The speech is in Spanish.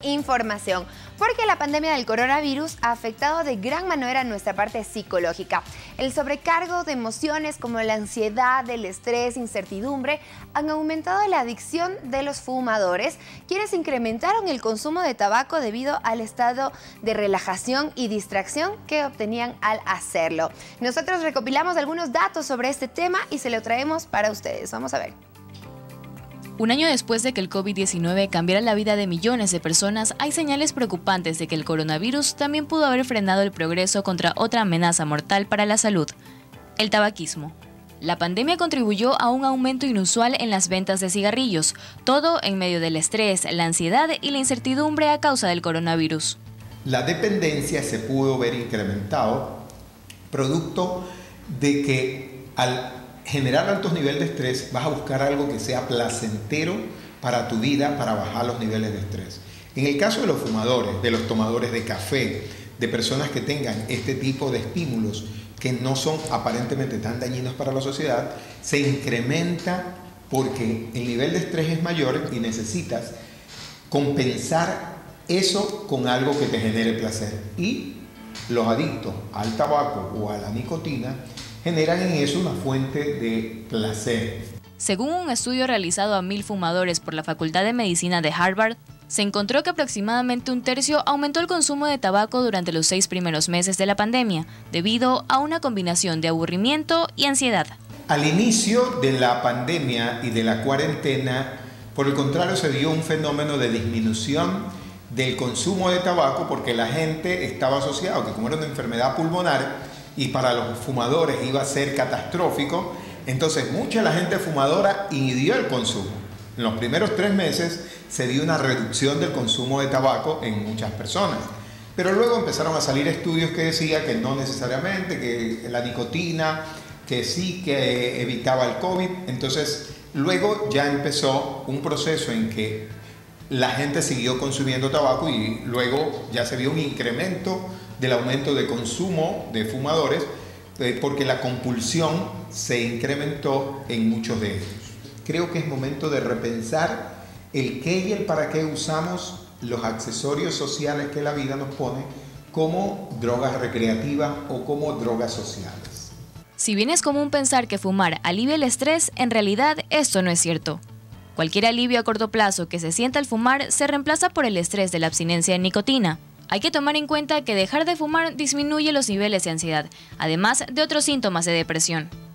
Información, porque la pandemia del coronavirus ha afectado de gran manera nuestra parte psicológica. El sobrecargo de emociones como la ansiedad, el estrés, incertidumbre han aumentado la adicción de los fumadores, quienes incrementaron el consumo de tabaco debido al estado de relajación y distracción que obtenían al hacerlo. Nosotros recopilamos algunos datos sobre este tema y se lo traemos para ustedes. Vamos a ver. Un año después de que el COVID-19 cambiara la vida de millones de personas, hay señales preocupantes de que el coronavirus también pudo haber frenado el progreso contra otra amenaza mortal para la salud: el tabaquismo. La pandemia contribuyó a un aumento inusual en las ventas de cigarrillos, todo en medio del estrés, la ansiedad y la incertidumbre a causa del coronavirus. La dependencia se pudo ver incrementado producto de que al generar altos niveles de estrés vas a buscar algo que sea placentero para tu vida, para bajar los niveles de estrés. En el caso de los fumadores, de los tomadores de café, de personas que tengan este tipo de estímulos que no son aparentemente tan dañinos para la sociedad, se incrementa porque el nivel de estrés es mayor y necesitas compensar eso con algo que te genere placer. Y los adictos al tabaco o a la nicotina generan en eso una fuente de placer. Según un estudio realizado a 1000 fumadores por la Facultad de Medicina de Harvard, se encontró que aproximadamente un tercio aumentó el consumo de tabaco durante los 6 primeros meses de la pandemia, debido a una combinación de aburrimiento y ansiedad. Al inicio de la pandemia y de la cuarentena, por el contrario, se dio un fenómeno de disminución del consumo de tabaco porque la gente estaba asociada, que como era una enfermedad pulmonar, y para los fumadores iba a ser catastrófico, entonces mucha de la gente fumadora inhibió el consumo. En los primeros 3 meses se dio una reducción del consumo de tabaco en muchas personas, pero luego empezaron a salir estudios que decían que no necesariamente, que la nicotina, que sí, que evitaba el COVID. Entonces luego ya empezó un proceso en que la gente siguió consumiendo tabaco y luego ya se vio un incremento del aumento de consumo de fumadores porque la compulsión se incrementó en muchos de ellos. Creo que es momento de repensar el qué y el para qué usamos los accesorios sociales que la vida nos pone como drogas recreativas o como drogas sociales. Si bien es común pensar que fumar alivia el estrés, en realidad esto no es cierto. Cualquier alivio a corto plazo que se sienta al fumar se reemplaza por el estrés de la abstinencia de nicotina. Hay que tomar en cuenta que dejar de fumar disminuye los niveles de ansiedad, además de otros síntomas de depresión.